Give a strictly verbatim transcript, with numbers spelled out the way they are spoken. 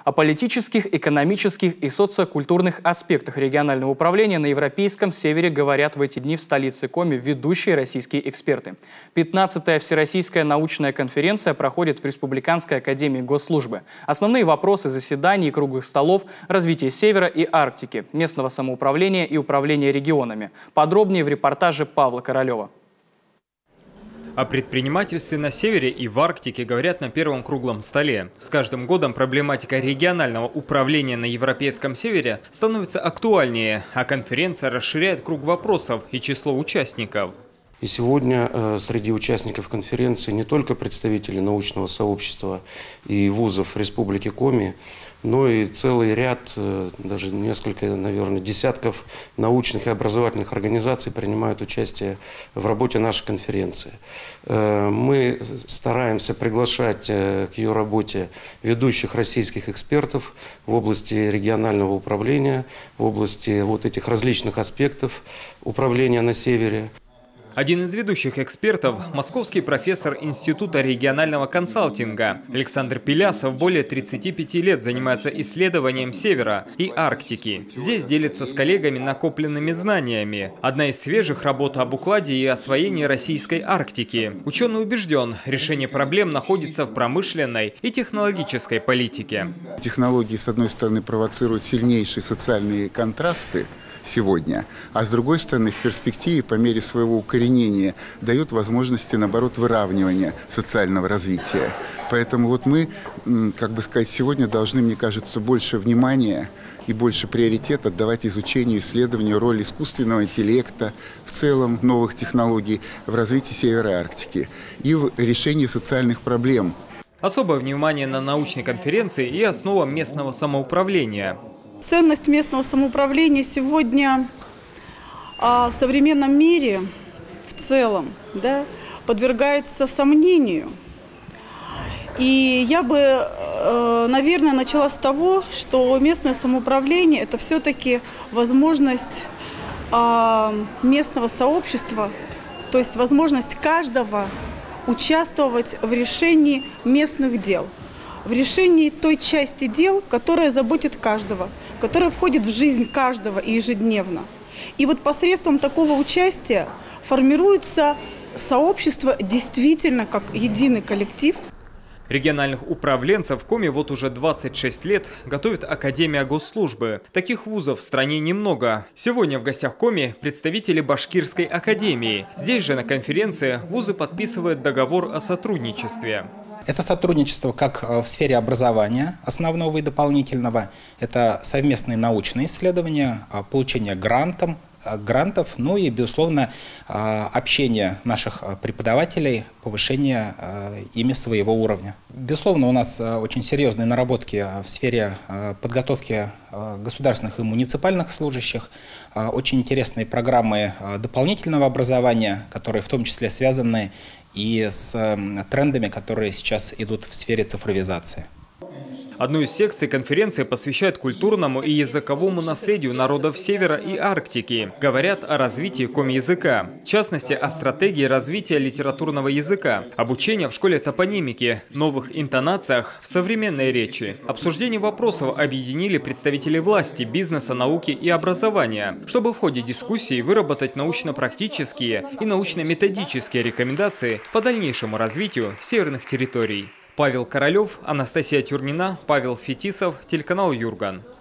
О политических, экономических и социокультурных аспектах регионального управления на Европейском Севере говорят в эти дни в столице Коми ведущие российские эксперты. пятнадцатая Всероссийская научная конференция проходит в Республиканской академии госслужбы. Основные вопросы заседаний и круглых столов – развитие Севера и Арктики, местного самоуправления и управления регионами. Подробнее в репортаже Павла Королева. О предпринимательстве на Севере и в Арктике говорят на первом круглом столе. С каждым годом проблематика регионального управления на Европейском Севере становится актуальнее, а конференция расширяет круг вопросов и число участников. И сегодня э, среди участников конференции не только представители научного сообщества и вузов Республики Коми, но и целый ряд, э, даже несколько, наверное, десятков научных и образовательных организаций принимают участие в работе нашей конференции. Э, мы стараемся приглашать э, к ее работе ведущих российских экспертов в области регионального управления, в области вот этих различных аспектов управления на Севере. Один из ведущих экспертов – московский профессор Института регионального консалтинга. Александр Пелясов более тридцати пяти лет занимается исследованием Севера и Арктики. Здесь делится с коллегами накопленными знаниями. Одна из свежих работ об укладе и освоении российской Арктики. Ученый убежден, решение проблем находится в промышленной и технологической политике. Технологии, с одной стороны, провоцируют сильнейшие социальные контрасты сегодня, а с другой стороны, в перспективе, по мере своего укоренения, дают возможности, наоборот, выравнивания социального развития. Поэтому вот мы, как бы сказать, сегодня должны, мне кажется, больше внимания и больше приоритет отдавать изучению, исследованию роли искусственного интеллекта, в целом новых технологий в развитии Севера и Арктики и в решении социальных проблем. Особое внимание на научной конференции и основам местного самоуправления. Ценность местного самоуправления сегодня а, в современном мире в целом, да, подвергается сомнению. И я бы, э, наверное, начала с того, что местное самоуправление – это все-таки возможность э, местного сообщества, то есть возможность каждого участвовать в решении местных дел, в решении той части дел, которая заботит каждого, которая входит в жизнь каждого и ежедневно. И вот посредством такого участия формируется сообщество действительно как единый коллектив. Региональных управленцев в Коми вот уже двадцать шесть лет готовит Академия госслужбы. Таких вузов в стране немного. Сегодня в гостях Коми представители Башкирской академии. Здесь же на конференции вузы подписывают договор о сотрудничестве. Это сотрудничество как в сфере образования, основного и дополнительного. Это совместные научные исследования, получение грантов, грантов, ну и, безусловно, общение наших преподавателей, повышение ими своего уровня. Безусловно, у нас очень серьезные наработки в сфере подготовки государственных и муниципальных служащих, очень интересные программы дополнительного образования, которые в том числе связаны и с трендами, которые сейчас идут в сфере цифровизации. Одну из секций конференции посвящают культурному и языковому наследию народов Севера и Арктики. Говорят о развитии коми-языка. В частности, о стратегии развития литературного языка, обучения в школе топонимики, новых интонациях в современной речи. Обсуждение вопросов объединили представители власти, бизнеса, науки и образования, чтобы в ходе дискуссии выработать научно-практические и научно-методические рекомендации по дальнейшему развитию северных территорий. Павел Королев, Анастасия Тюрнина, Павел Фетисов, телеканал Юрган.